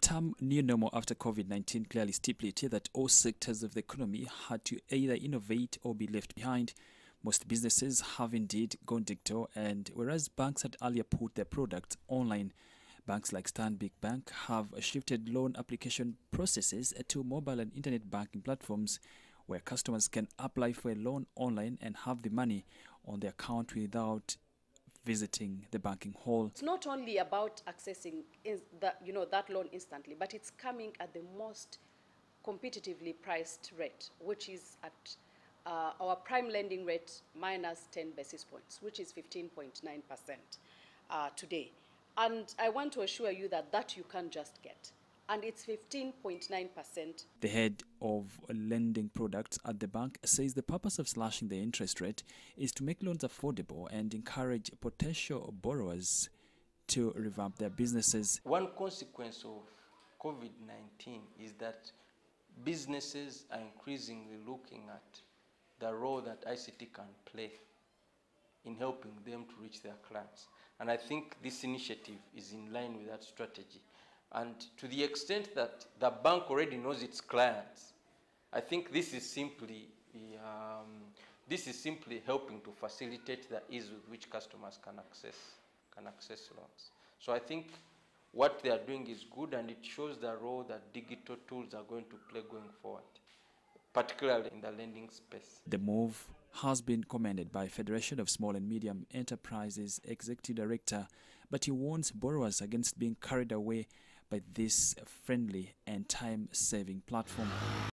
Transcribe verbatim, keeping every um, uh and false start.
term new normal after COVID nineteen clearly stipulated that all sectors of the economy had to either innovate or be left behind. Most businesses have indeed gone digital, and whereas banks had earlier put their products online, banks like Stanbic Bank have shifted loan application processes to mobile and internet banking platforms where customers can apply for a loan online and have the money on their account without visiting the banking hall. It's not only about accessing is that, you know, that loan instantly, but it's coming at the most competitively priced rate, which is at uh, our prime lending rate minus ten basis points, which is fifteen point nine percent uh, today. And I want to assure you that that you can't just get. And it's fifteen point nine percent. The head of lending products at the bank says the purpose of slashing the interest rate is to make loans affordable and encourage potential borrowers to revamp their businesses. One consequence of COVID nineteen is that businesses are increasingly looking at the role that I C T can play in helping them to reach their clients. And I think this initiative is in line with that strategy. And to the extent that the bank already knows its clients, I think this is simply um, this is simply helping to facilitate the ease with which customers can access can access loans. So I think what they are doing is good, and it shows the role that digital tools are going to play going forward, particularly in the lending space. The move has been commended by Federation of Small and Medium Enterprises Executive Director, but he warns borrowers against being carried away by this friendly and time-saving platform.